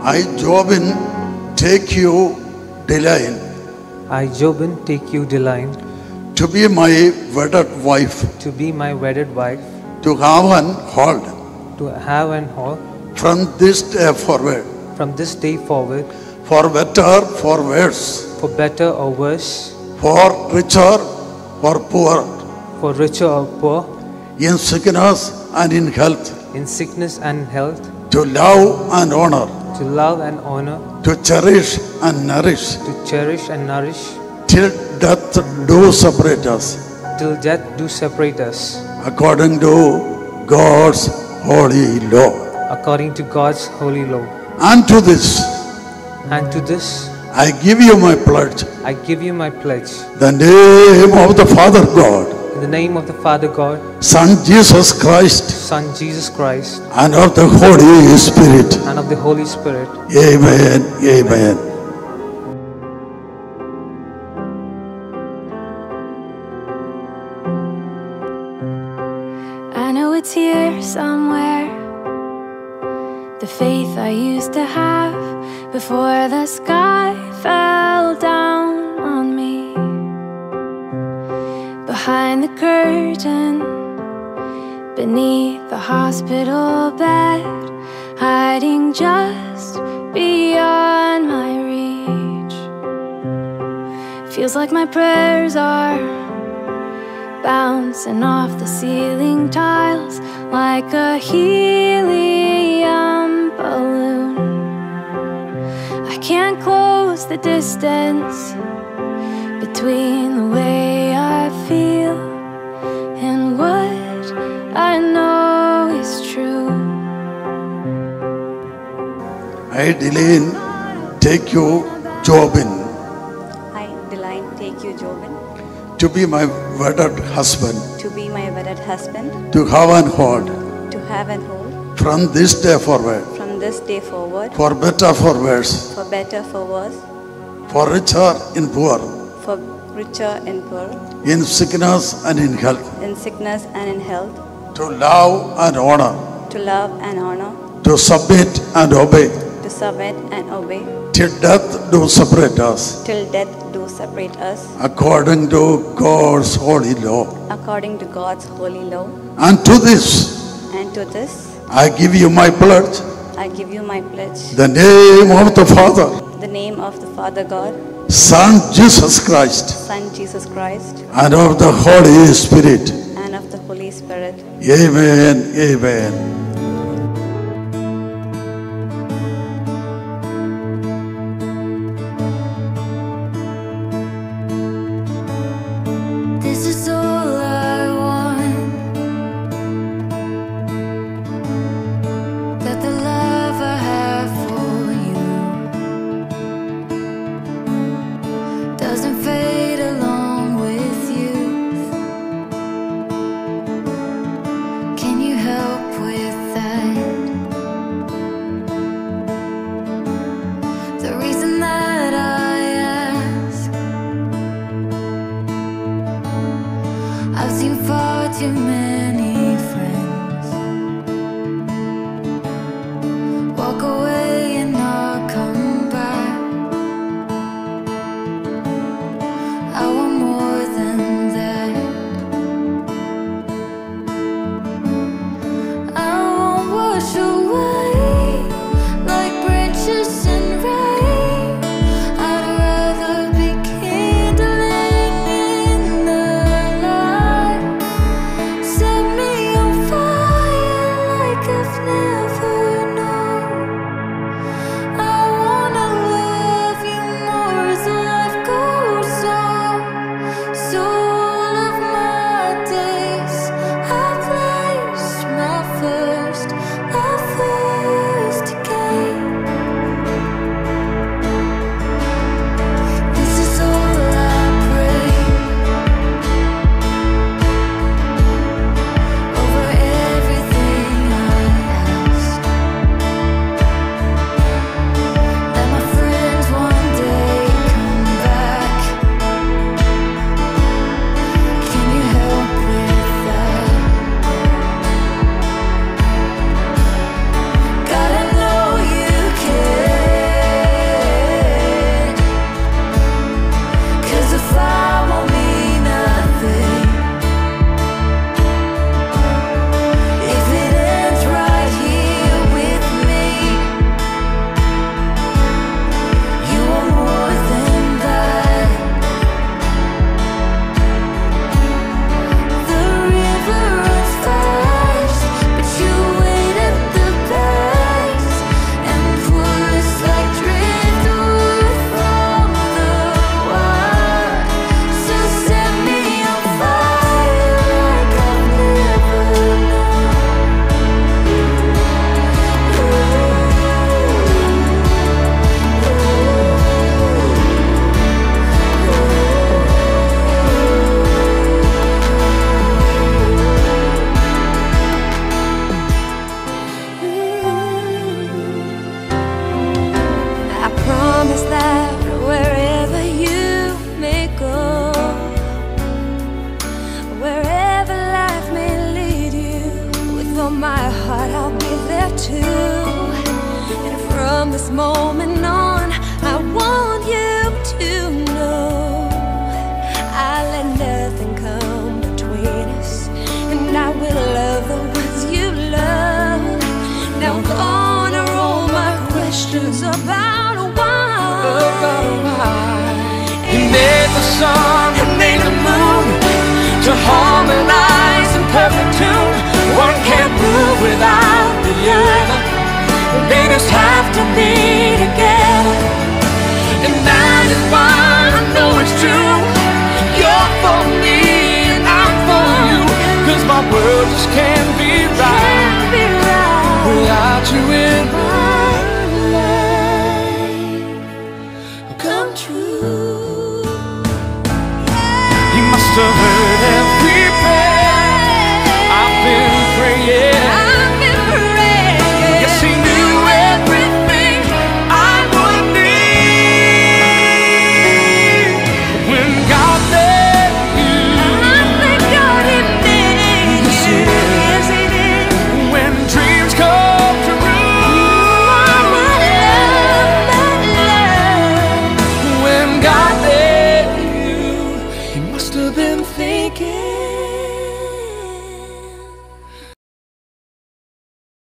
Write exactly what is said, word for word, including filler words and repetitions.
I, Jobin, take you, Deline, I, Jobin, take you, Deline, to be my wedded wife, to be my wedded wife, to have and hold to have and hold from this day forward, from this day forward, for better, for worse, for better or worse, for richer, for poor, for richer or poor, in sickness and in health, in sickness and health, to love and honor, to love and honor, to cherish and nourish, to cherish and nourish, till death do separate us, till death do separate us, according to God's holy law. according to God's holy law. And to this, And to this, I give you my pledge, I give you my pledge, the name of the Father God, in the name of the Father God, Son Jesus Christ, Son Jesus Christ, and of the Holy Spirit. and of the Holy Spirit. Amen. Amen. I know it's here somewhere, the faith I used to have before the sky fell down on me. Behind the curtain, beneath the hospital bed, hiding just beyond my reach. Feels like my prayers are bouncing off the ceiling tiles like a helium balloon. I can't close the distance between the way I feel and what I know is true. I, Deline, take you, Jobin, I, Deline, take you, Jobin, to be my wedded husband, to be my wedded husband, to have and hold to have and hold from this day forward, from this day forward, for better, for worse, for better, for worse, for richer, in poor, for richer and poor, in sickness and in health, in sickness and in health, to love and honor, to love and honor, to submit and obey, to submit and obey, till death do separate us, till death do separate us, according to God's holy law. according to God's holy law. And to this, And to this, I give you my pledge, I give you my pledge, the name of the Father, the name of the Father God, Son Jesus Christ, Son Jesus Christ, and of the Holy Spirit. and of the Holy Spirit. Amen. Amen. This is all I want, that the love I have for you doesn't fade along with you. Can you help with I'll be there too. And from this moment on, I want you to know I let nothing come between us, and I will love the ones you love. Now gone are all my questions about why. He made the sun